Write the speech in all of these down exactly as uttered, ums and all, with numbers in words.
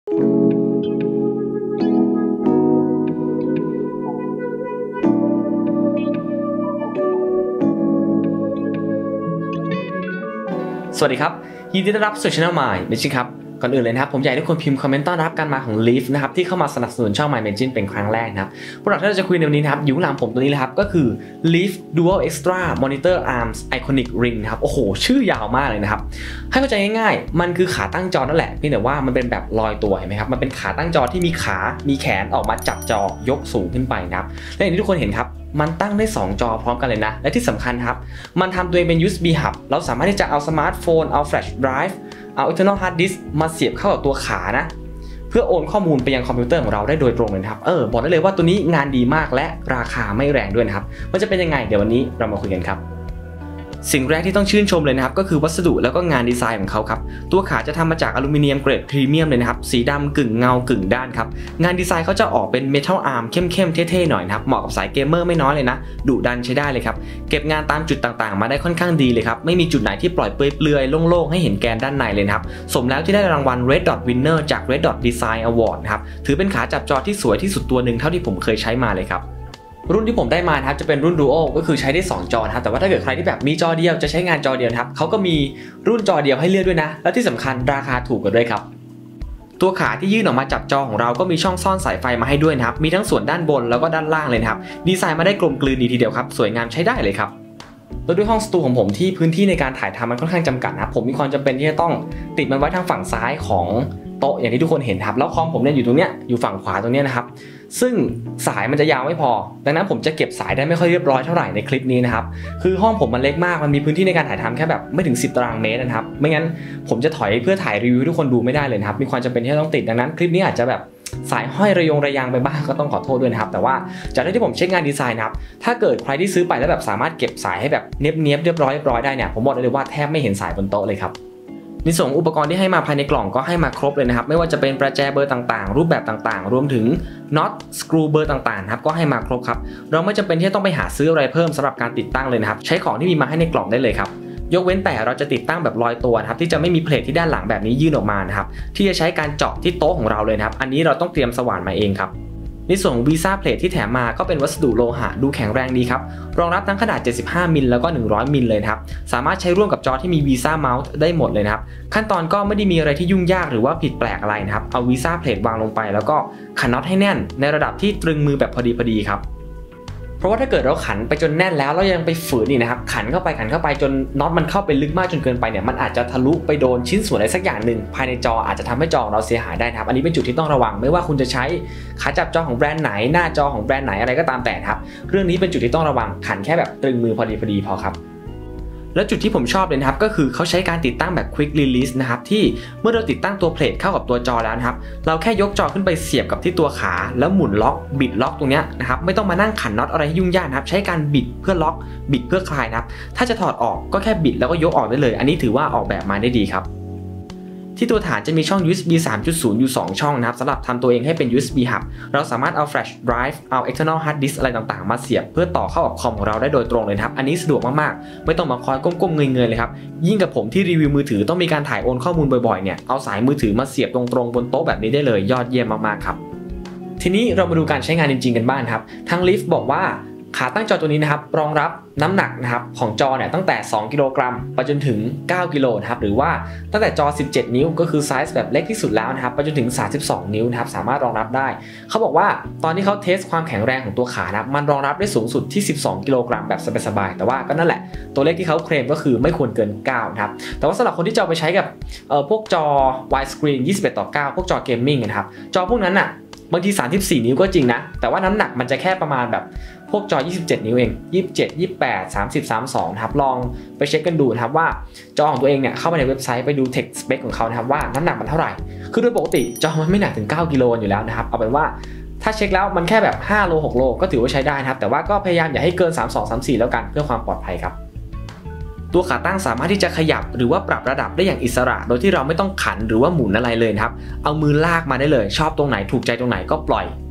สวัสดีครับยินดีต้อนรับสู่ช่อง My Magic ครับก่อนอื่นเลยนะครับผมอยากให้ทุกคนพิมพ์คอมเมนต์ต้อนรับการมาของ Leaf นะครับที่เข้ามาสนับสนุนช่อง My Magic เป็นครั้งแรกนะครับโปรดักต์ที่เราจะคุยในวันนี้นะครับอยู่หลังผมตัวนี้เลยครับก็คือ Leaf Dual Extra Monitor Arms Iconic Ring นะครับโอ้โหชื่อยาวมากเลยนะครับให้เข้าใจง่ายๆมันคือขาตั้งจอนั่นแหละเพียงแต่ว่ามันเป็นแบบลอยตัวเห็นไหมครับมันเป็นขาตั้งจอที่มีขามีแขนออกมาจับจอยกสูงขึ้นไปนะครับและอย่างที่ทุกคนเห็นครับมันตั้งได้สองจอพร้อมกันเลยนะและที่สำคัญครับมันทำตัวเองเป็น ยู เอส บี Hub เราสามารถที่จะเอาสมาร์ทโฟนเอา Flash Drive เอา External Hard Disk มาเสียบเข้ากับตัวขานะเพื่อโอนข้อมูลไปยังคอมพิวเตอร์ของเราได้โดยตรงเลยครับเออบอกได้เลยว่าตัวนี้งานดีมากและราคาไม่แรงด้วยนะครับมันจะเป็นยังไงเดี๋ยววันนี้เรามาคุยกันครับสิ่งแรกที่ต้องชื่นชมเลยนะครับก็คือวัสดุแล้วก็งานดีไซน์ของเขาครับตัวขาจะทำมาจากอลูมิเนียมเกรดพรีเมียมเลยนะครับสีดำกึ่งเงากึ่งด้านครับงานดีไซน์เขาจะออกเป็นเมทัลอาร์มเข้มๆเท่ๆหน่อยนะครับเหมาะกับสายเกมเมอร์ไม่น้อยเลยนะดุดันใช้ได้เลยครับเก็บงานตามจุดต่างๆมาได้ค่อนข้างดีเลยครับไม่มีจุดไหนที่ปล่อยเปลือยๆโล่งๆให้เห็นแกนด้านในเลยนะครับสมแล้วที่ได้รางวัล Red Dot Winner จาก Red Dot Design Award นะครับถือเป็นขาจับจอที่สวยที่สุดตัวหนึ่งเท่าที่ผมเคยใช้มาเลยครับรุ่นที่ผมได้มาครับจะเป็นรุ่น Duo ก็คือใช้ได้สองจอนะครับแต่ว่าถ้าเกิดใครที่แบบมีจอเดียวจะใช้งานจอเดียวครับเขาก็มีรุ่นจอเดียวให้เลือกด้วยนะและที่สำคัญราคาถูกกว่าด้วยครับตัวขาที่ยื่นออกมาจับจอของเราก็มีช่องซ่อนสายไฟมาให้ด้วยนะครับมีทั้งส่วนด้านบนแล้วก็ด้านล่างเลยนะครับดีไซน์มาได้กลมกลืนดีทีเดียวครับสวยงามใช้ได้เลยครับแล้วด้วยห้องสตูของผมที่พื้นที่ในการถ่ายทำมันค่อนข้างจำกัดนะครับผมมีความจำเป็นที่จะต้องติดมันไว้ทางฝั่งซ้ายของโต๊ะอย่างที่ทุกคนเห็นครับแล้วคอมผมเนี่ยอยู่ตรงเนี้ยอยู่ฝั่งขวาตรงเนี้ยนะครับซึ่งสายมันจะยาวไม่พอดังนั้นผมจะเก็บสายได้ไม่ค่อยเรียบร้อยเท่าไหร่ในคลิปนี้นะครับคือห้องผมมันเล็กมากมันมีพื้นที่ในการถ่ายทำแค่แบบไม่ถึงสิบตารางเมตรนะครับไม่งั้นผมจะถอยเพื่อถ่ายรีวิวทุกคนดูไม่ได้เลยนะครับมีความจำเป็นที่ต้องติดดังนั้นคลิปนี้อาจจะแบบสายห้อยระยงระยางไปบ้างก็ต้องขอโทษด้วยนะครับแต่ว่าจากที่ผมเช็คงานดีไซน์นะครับถ้าเกิดใครที่ซื้อไปแล้วแบบสามารถเก็บสายให้แบบเนียบๆเรียบร้อยเรียบร้อยได้เนี่ยผมบอกเลยว่าแทบไม่เห็นสายบนโต๊ะเลยครับในส่วนอุปกรณ์ที่ให้มาภายในกล่องก็ให้มาครบเลยนะครับไม่ว่าจะเป็นประแจเบอร์ต่างๆรูปแบบต่างๆรวมถึงน็อตสกรูเบอร์ต่างๆครับก็ให้มาครบครับเราไม่จำเป็นที่ต้องไปหาซื้ออะไรเพิ่มสำหรับการติดตั้งเลยนะครับใช้ของที่มีมาให้ในกล่องได้เลยครับยกเว้นแต่เราจะติดตั้งแบบลอยตัวนะครับที่จะไม่มีเพลทที่ด้านหลังแบบนี้ยื่นออกมานะครับที่จะใช้การเจาะที่โต๊ะของเราเลยนะครับอันนี้เราต้องเตรียมสว่านมาเองครับในส่วนของวีซ่าเพลทที่แถมมาก็เป็นวัสดุโลหะดูแข็งแรงดีครับรองรับทั้งขนาดเจ็ดสิบห้ามิลแล้วก็หนึ่งร้อยมิลเลยครับสามารถใช้ร่วมกับจอที่มีวีซ่าเมาส์ได้หมดเลยนะครับขั้นตอนก็ไม่ได้มีอะไรที่ยุ่งยากหรือว่าผิดแปลกอะไรนะครับเอาวีซ่าเพลทวางลงไปแล้วก็ขันน็อตให้แน่นในระดับที่ตรึงมือแบบพอดีพอดีครับเพราะว่าถ้าเกิดเราขันไปจนแน่นแล้วเรายังไปฝืนนี่นะครับขันเข้าไปขันเข้าไปจนน็อตมันเข้าไปลึกมากจนเกินไปเนี่ยมันอาจจะทะลุไปโดนชิ้นส่วนอะไรสักอย่างหนึ่งภายในจออาจจะทำให้จอเราเสียหายได้ครับอันนี้เป็นจุดที่ต้องระวังไม่ว่าคุณจะใช้ขาจับจอของแบรนด์ไหนหน้าจอของแบรนด์ไหนอะไรก็ตามแต่ครับเรื่องนี้เป็นจุดที่ต้องระวังขันแค่แบบตรึงมือพอดีพอดีพอครับแล้วจุดที่ผมชอบเลยนะครับก็คือเขาใช้การติดตั้งแบบ Quick Release นะครับที่เมื่อเราติดตั้งตัวเพลทเข้ากับตัวจอแล้วนะครับเราแค่ยกจอขึ้นไปเสียบกับที่ตัวขาแล้วหมุนล็อกบิดล็อกตรงนี้นะครับไม่ต้องมานั่งขันน็อตอะไรให้ยุ่งยากนะครับใช้การบิดเพื่อล็อกบิดเพื่อคลายนะครับถ้าจะถอดออกก็แค่บิดแล้วก็ยกออกได้เลยอันนี้ถือว่าออกแบบมาได้ดีครับที่ตัวฐานจะมีช่อง ยู เอส บี สามจุดศูนย์ อยู่สองช่องนะครับสำหรับทำตัวเองให้เป็น ยู เอส บี Hub เราสามารถเอา Flash Drive เอา External Hard Disk อะไรต่างๆมาเสียบเพื่อต่อเข้ากับคอมของเราได้โดยตรงเลยครับอันนี้สะดวกมากๆไม่ต้องมาคอยก้มๆเงยๆเลยครับยิ่งกับผมที่รีวิวมือถือต้องมีการถ่ายโอนข้อมูลบ่อยๆเนี่ยเอาสายมือถือมาเสียบตรงๆบนโต๊ะแบบนี้ได้เลยยอดเยี่ยมมากๆครับทีนี้เรามาดูการใช้งานจริงๆกันบ้างครับทาง Leaf บอกว่าขาตั้งจอตัวนี้นะครับรองรับน้ำหนักนะครับของจอเนี่ยตั้งแต่สองกิโลกรัมไปจนถึงเก้ากิโลนะครับหรือว่าตั้งแต่จอสิบเจ็ดนิ้วก็คือไซส์แบบเล็กที่สุดแล้วนะครับไปจนถึงสามสิบสองนิ้วนะครับสามารถรองรับได้เขาบอกว่าตอนที่เขาเทสความแข็งแรงของตัวขานะมันรองรับได้สูงสุดที่สิบสองกิโลกรัมแบบสบายๆแต่ว่าก็นั่นแหละตัวเลขที่เขาเคลมก็คือไม่ควรเกินเก้านะครับแต่ว่าสำหรับคนที่จะเอาไปใช้กับเอ่อพวกจอ Wide Screen ยี่สิบเอ็ดต่อเก้าพวกจอเกมมิ่งนะครับจอพวกนั้นน่ะบางทีสามสิบสี่นิ้วก็จริงนะแต่ว่าน้ำหนักมันจะแค่ประมาณแบบพวกจอยี่สิบเจ็ดนิ้วเองยี่สิบเจ็ด ยี่สิบแปด สามสิบ สามสิบสองนะครับลองไปเช็คกันดูนะครับว่าจอของตัวเองเนี่ยเข้าไปในเว็บไซต์ไปดู Tech Spec ของเขานะครับว่าน้ำหนักมันเท่าไหร่คือโดยปกติจอมันไม่หนักถึงเก้ากิโลอยู่แล้วนะครับเอาเป็นว่าถ้าเช็คแล้วมันแค่แบบห้าโลหกโลก็ถือว่าใช้ได้นะครับแต่ว่าก็พยายามอย่าให้เกินสามสิบสอง สามสิบสี่แล้วกันเพื่อความปลอดภัยครับตัวขาตั้งสามารถที่จะขยับหรือว่าปรับระดับได้อย่างอิสระโดยที่เราไม่ต้องขันหรือว่าหมุนอะไรเลยนะครับเอามือลากมาได้เลยชอบตรงไหนถูกใจตรงไหนก็ปล่อย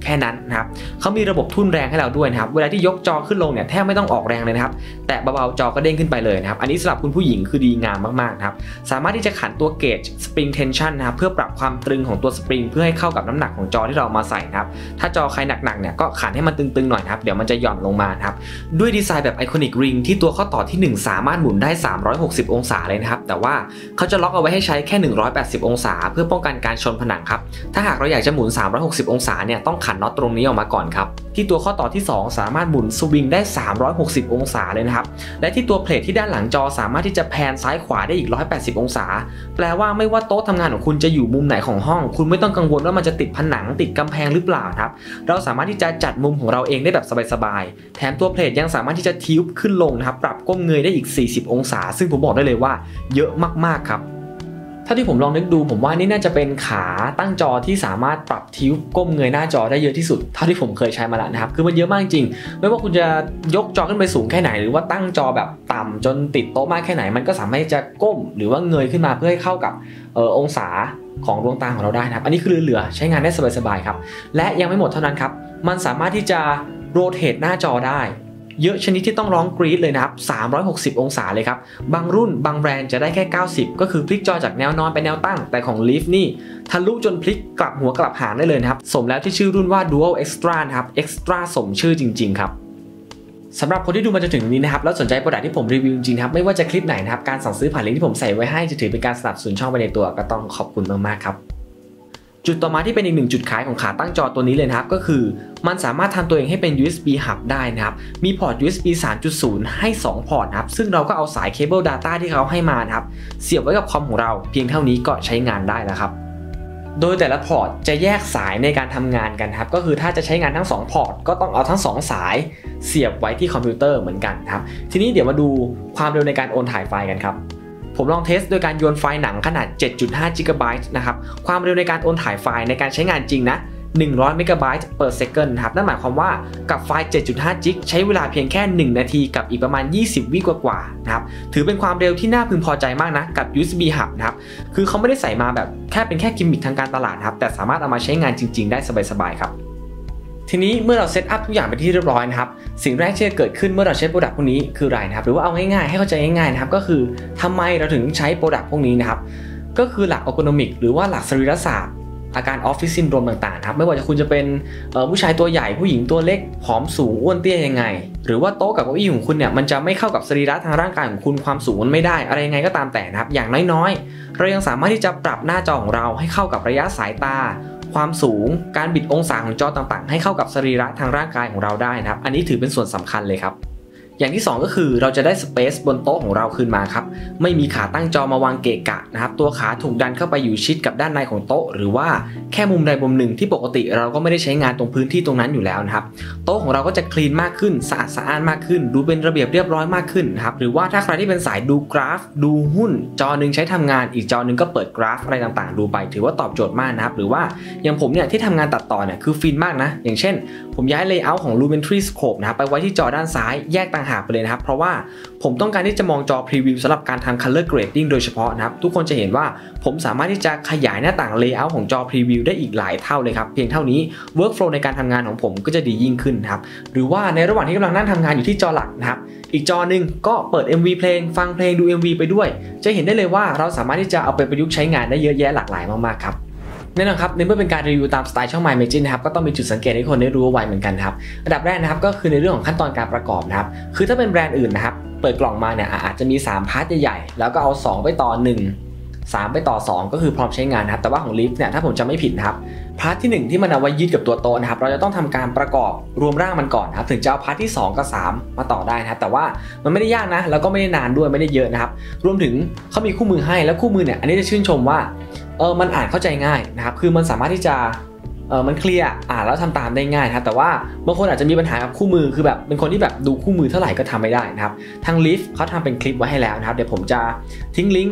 แค่นั้นนะครับเขามีระบบทุ่นแรงให้เราด้วยนะครับเวลาที่ยกจอขึ้นลงเนี่ยแทบไม่ต้องออกแรงเลยนะครับแต่เบาๆจอก็เด้งขึ้นไปเลยนะครับอันนี้สำหรับคุณผู้หญิงคือดีงามมากๆนะครับสามารถที่จะขันตัวเกจ spring tension นะครับเพื่อปรับความตรึงของตัวสปริงเพื่อให้เข้ากับน้ำหนักของจอที่เรามาใส่นะครับถ้าจอใครหนักๆเนี่ยก็ขันให้มันตึงๆหน่อยนะครับเดี๋ยวมันจะหย่อนลงมานะครับด้วยดีไซน์แบบไอคอนิกริงที่ตัวข้อต่อที่หนึ่งสามารถหมุนได้สามร้อยหกสิบองศาเลยนะครับแต่ว่าเขาจะล็อกเอาไว้ให้ใช้แค่หนึ่งร้อยแปดสิบองศาเพื่อป้องกันการชนผนังครับถ้าหากเราอยากจะหมุนสามร้อยหกสิบองศาเนี่ยต้องขันน็อตตรงนี้ออกมาก่อนครับที่ตัวข้อต่อที่สองสามารถหมุนสวิงได้สามร้อยหกสิบองศาเลยนะครับและที่ตัวเพลทที่ด้านหลังจอสามารถที่จะแพนซ้ายขวาได้อีกหนึ่งร้อยแปดสิบองศาแปลว่าไม่ว่าโต๊ะทำงานของคุณจะอยู่มุมไหนของห้องคุณไม่ต้องกังวลว่ามันจะติดผนังติดกำแพงหรือเปล่าครับเราสามารถที่จะจัดมุมของเราเองได้แบบสบายๆแถมตัวเพลทยังสามารถที่จะทิวขึ้นลงนะครับปรับก้มเงยได้อีกสี่สิบองศาซึ่งผมบอกได้เลยว่าเยอะมากๆครับถ้าที่ผมลองนึกดูผมว่านี่น่าจะเป็นขาตั้งจอที่สามารถปรับทิวก้มเงยหน้าจอได้เยอะที่สุดเท่าที่ผมเคยใช้มาแล้วนะครับคือมันเยอะมากจริงไม่ว่าคุณจะยกจอขึ้นไปสูงแค่ไหนหรือว่าตั้งจอแบบต่ำจนติดโต๊ะมากแค่ไหนมันก็สามารถจะก้มหรือว่าเงยขึ้นมาเพื่อให้เข้ากับเอ่อองศาของดวงตาของเราได้นะครับอันนี้คือเหลือใช้งานได้สบายๆครับและยังไม่หมดเท่านั้นครับมันสามารถที่จะโรเตทหน้าจอได้เยอะชนิดที่ต้องร้องกรี๊ดเลยนะครับสามร้อยหกสิบองศาเลยครับบางรุ่นบางแบรนด์จะได้แค่เก้าสิบก็คือพลิกจอจากแนวนอนไปแนวตั้งแต่ของ Leaf นี่ทะลุจนพลิกกลับหัวกลับหางได้เลยนะครับสมแล้วที่ชื่อรุ่นว่า Dual Extra นะครับ Extra สมชื่อจริงๆครับสำหรับคนที่ดูมาจนถึงตรงนี้นะครับแล้วสนใจโปรดักที่ผมรีวิวจริงๆครับไม่ว่าจะคลิปไหนนะครับการสั่งซื้อผ่านลิงก์ที่ผมใส่ไว้ให้จะถือเป็นการสนับสนุนช่องไปในตัวก็ต้องขอบคุณมากๆครับจุดต่อมาที่เป็นอีกหนึ่งจุดขายของขาตั้งจอตัวนี้เลยนะครับก็คือมันสามารถทำตัวเองให้เป็น ยู เอส บี Hub ได้นะครับมีพอร์ต ยู เอส บี สามจุดศูนย์ ให้สองพอร์ตนะครับซึ่งเราก็เอาสายเคเบิล Data ที่เขาให้มานะครับเสียบไว้กับคอมของเราเพียงเท่านี้ก็ใช้งานได้แล้วครับโดยแต่ละพอร์ตจะแยกสายในการทำงานกันครับก็คือถ้าจะใช้งานทั้งสองพอร์ตก็ต้องเอาทั้งสองสายเสียบไว้ที่คอมพิวเตอร์เหมือนกันครับทีนี้เดี๋ยวมาดูความเร็วในการโอนถ่ายไฟล์กันครับผมลองเทสโดยการโยนไฟล์หนังขนาด เจ็ดจุดห้า จิกะไบต์นะครับความเร็วในการโอนถ่ายไฟล์ในการใช้งานจริงนะหนึ่งร้อยเมกะไบต์ per second นะครับนั่นหมายความว่ากับไฟล์ เจ็ดจุดห้า จิกใช้เวลาเพียงแค่หนึ่งนาทีกับอีกประมาณยี่สิบวิกว่าๆนะครับถือเป็นความเร็วที่น่าพึงพอใจมากนะกับ ยู เอส บี Hub นะครับคือเขาไม่ได้ใส่มาแบบแค่เป็นแค่กิมมิคทางการตลาดครับแต่สามารถเอามาใช้งานจริงๆได้สบายๆครับทีนี้เมื่อเราเซตอัพทุกอย่างไปที่เรียบร้อยนะครับสิ่งแรกที่จะเกิดขึ้นเมื่อเราใช้โปรดักต์พวกนี้คืออะไรนะครับหรือว่าเอาง่ายๆให้เข้าใจง่ายๆนะครับก็คือทำไมเราถึงใช้โปรดักต์พวกนี้นะครับก็คือหลัก ergonomic หรือว่าหลักสรีรศาสตร์อาการออฟฟิศซินโดรมต่างๆครับไม่ว่าจะคุณจะเป็นผู้ชายตัวใหญ่ผู้หญิงตัวเล็กผอมสูงอ้วนเตี้ยยังไงหรือว่าโต๊ะกับเก้าอี้ของคุณเนี่ยมันจะไม่เข้ากับสรีระทางร่างกายของคุณความสูงมันไม่ได้อะไรยังไงก็ตามแต่นะครับอย่างน้อยๆเรายังสามารถที่จะปรับหน้าจอของเราให้เข้ากับระยะสายตาความสูงการบิดองศาของจอต่างๆให้เข้ากับสรีระทางร่างกายของเราได้นะครับอันนี้ถือเป็นส่วนสำคัญเลยครับอย่างที่สองก็คือเราจะได้สเปซบนโต๊ะของเราคืนมาครับไม่มีขาตั้งจอมาวางเกะกะนะครับตัวขาถูกดันเข้าไปอยู่ชิดกับด้านในของโต๊ะหรือว่าแค่มุมใดมุมหนึ่งที่ปกติเราก็ไม่ได้ใช้งานตรงพื้นที่ตรงนั้นอยู่แล้วนะครับโต๊ะของเราก็จะคลีนมากขึ้นสะอาดสะอ้านมากขึ้นดูเป็นระเบียบเรียบร้อยมากขึ้นนะครับหรือว่าถ้าใครที่เป็นสายดูกราฟดูหุ้นจอหนึ่งใช้ทำงานอีกจอหนึ่งก็เปิดกราฟอะไรต่างๆดูไปถือว่าตอบโจทย์มากนะครับหรือว่าอย่างผมเนี่ยที่ทำงานตัดต่อเนี่ยคือฟินมากนะอย่างเช่นผมย้ายเลเยอร์ของ Lumetri Scope นะครับไปไว้ที่จอด้านซ้ายแยกต่างหากไปเลยนะครับเพราะว่าผมต้องการที่จะมองจอพรีวิวสำหรับการทำ color grading โดยเฉพาะนะครับทุกคนจะเห็นว่าผมสามารถที่จะขยายหน้าต่าง layout ของจอพรีวิวได้อีกหลายเท่าเลยครับเพียงเท่านี้ workflow ในการทำงานของผมก็จะดียิ่งขึ้นนะครับหรือว่าในระหว่างที่กำลังนั่งทำงานอยู่ที่จอหลักนะครับอีกจอหนึ่งก็เปิด เอ็ม วี เพลงฟังเพลงดู เอ็ม วี ไปด้วยจะเห็นได้เลยว่าเราสามารถที่จะเอาไปประยุกต์ใช้งานได้เยอะแยะหลากหลายมากๆครับแน่นอนครับในเมื่อเป็นการรีวิวตามสไตล์ช่อง My Magin นะครับก็ต้องมีจุดสังเกตให้คนได้รู้ไว้เหมือนกันครับอันดับแรกนะครับก็คือในเรื่องของขั้นตอนการประกอบนะครับคือถ้าเป็นแบรนด์อื่นนะครับเปิดกล่องมาเนี่ยอาจจะมีสามพาร์ทใหญ่ๆแล้วก็เอาสองไปต่อหนึ่ง สามไปต่อสองก็คือพร้อมใช้งานนะครับแต่ว่าของ Leaf เนี่ยถ้าผมจำไม่ผิดนะครับพาร์ทที่หนึ่งที่มันเอาไว้ยึดกับตัวโต๊ะนะครับเราจะต้องทำการประกอบรวมร่างมันก่อนนะครับถึงจะเอาพาร์ทที่สองกับสามมาต่อได้นะครับแต่ว่ามันไม่ได้ยากนะแล้วก็ไม่ได้นานด้วยไม่ได้เยอะนะครับรวมถึงเขามีคู่มือให้แล้วคู่มือเนี่ยอันนี้จะชื่นชมว่าเออมันอ่านเข้าใจง่ายนะครับคือมันสามารถที่จะเออมันเคลียร์อ่านแล้วทำตามได้ง่ายนะครับแต่ว่าบางคนอาจจะมีปัญหากับคู่มือคือแบบเป็นคนที่แบบดูคู่มือเท่าไหร่ก็ทำไม่ได้นะครับทาง Leaf เขาทำเป็นคลิปไว้ให้แล้วนะครับเดี๋ยวผมจะทิ้งลิงก์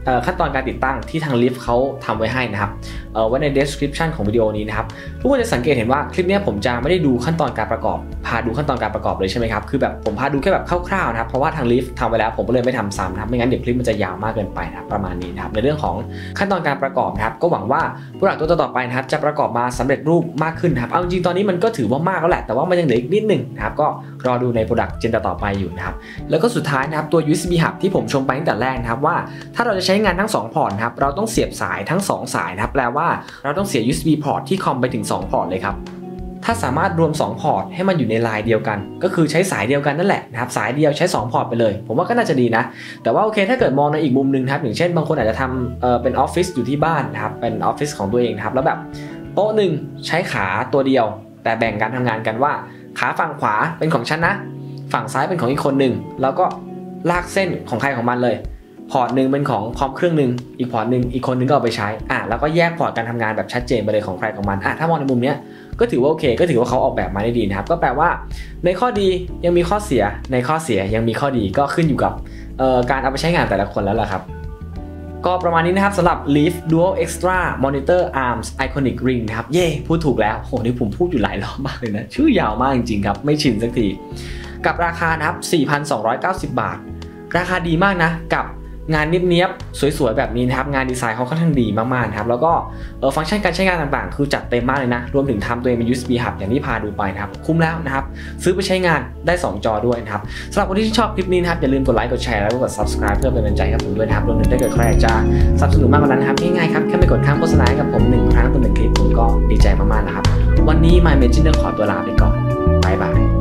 ขั้นตอนการติดตั้งที่ทาง Leaf เขาทำไว้ให้นะครับไว้ใน description ของวิดีโอนี้นะครับทุกคนจะสังเกตเห็นว่าคลิปนี้ผมจะไม่ได้ดูขั้นตอนการประกอบพาดูขั้นตอนการประกอบเลยใช่ไหมครับคือแบบผมพาดูแค่แบบคร่าวๆนะครับเพราะว่าทาง Leaf ทำไว้แล้วผมก็เลยไม่ทำซ้ำนะครับไม่งั้นเดี๋ยวคลิปมันจะยาวมากเกินไปนะครับประมาณนี้นะครับในเรื่องของขั้นตอนการประกอบนะครับก็หวังว่า Product ตัวต่อไปนะครับจะประกอบมาสำเร็จรูปมากขึ้นนะครับเอาจริงๆตอนนี้มันก็ถือว่ามากแล้วแหละแต่ว่ามันยังเหลืออีกนิดนึงนะครับก็รอดูใน Product เจนต่อไปอยู่นะครับแล้วก็สุดท้ายนะครับตัว ยู เอส บี Hub ที่ผมชมไปตั้งแต่แรกนะครับว่าถ้าเราจะใช้งานทั้งสองพอร์ตนะครับเราต้องเสียบสายทั้งสองสายนะครับแปลว่าเราต้องเสีย ยู เอส บี พอร์ตที่คอมไปถึงสองพอร์ตเลยครับถ้าสามารถรวมสองพอร์ตให้มันอยู่ในไลน์เดียวกันก็คือใช้สายเดียวกันนั่นแหละนะครับสายเดียวใช้สองพอร์ตไปเลยผมว่าก็น่าจะดีนะแต่ว่าโอเคถ้าเกิดมองในอีกมุมนึงครับอย่างเช่นบางคนอาจจะทำเอ่อเป็นออฟฟิศอยู่ที่บ้านนะครับเป็นออฟฟิศของตัวเองนะครับแล้วแบบโต๊ะหนึ่งใช้ขาตัวเดียวแต่แบ่งการทำงานกันว่าขาฝั่งขวาเป็นของฉันนะฝั่งซ้ายเป็นของอีกคนหนึ่งแล้วก็ลากเส้นของใครของมันเลยพอร์ตหนึ่งเป็นของคอมเครื่องหนึ่งอีกพอร์ตหนึ่งอีกคนนึงก็เอาไปใช้อ่ะแล้วก็แยกพอร์ตการทำงานแบบชัดเจนไปเลยของใครของมันอ่ะถ้ามองในมุมเนี้ยก็ถือว่าโอเคก็ถือว่าเขาออกแบบมาได้ดีนะครับก็แปลว่าในข้อดียังมีข้อเสียในข้อเสียยังมีข้อดีก็ขึ้นอยู่กับการเอาไปใช้งานแต่ละคนแล้วล่ะครับก็ประมาณนี้นะครับสำหรับ Leaf Dual Extra Monitor Arms Iconic Ring นะครับเย่พูดถูกแล้วโหนี่ผมพูดอยู่หลายรอบมากเลยนะชื่อยาวมากจริงๆครับไม่ชินสักทีกับราคานะครับ สี่พันสองร้อยเก้าสิบ บาทราคาดีมากนะกับงานเนียบๆสวยๆแบบนี้นะครับงานดีไซน์เขาค่อนข้างดีมากๆนะครับแล้วก็ฟังก์ชันการใช้งานต่างๆคือจัดเต็มมากเลยนะรวมถึงทำตัวเองเป็น ยู เอส บี Hub อย่างที่พาดูไปนะครับคุ้มแล้วนะครับซื้อไปใช้งานได้สองจอด้วยนะครับสำหรับคนที่ชอบคลิปนี้นะครับอย่าลืมกดไลค์กดแชร์แล้วก็กด Subscribe เพื่อเป็นกำลังใจให้กับผมด้วยนะครับรวมถึงถ้าเกิดใครอยากจะสนับสนุนมากกว่านั้นนะครับง่ายๆครับแค่ไปกดข้างโฆษณาให้กับผมหนึ่งครั้งต่อหนึ่งคลิปผมก็ดีใจมากๆนะครับวันนี้ My Imagine ขอตัวลาไปก่อนบ๊ายบาย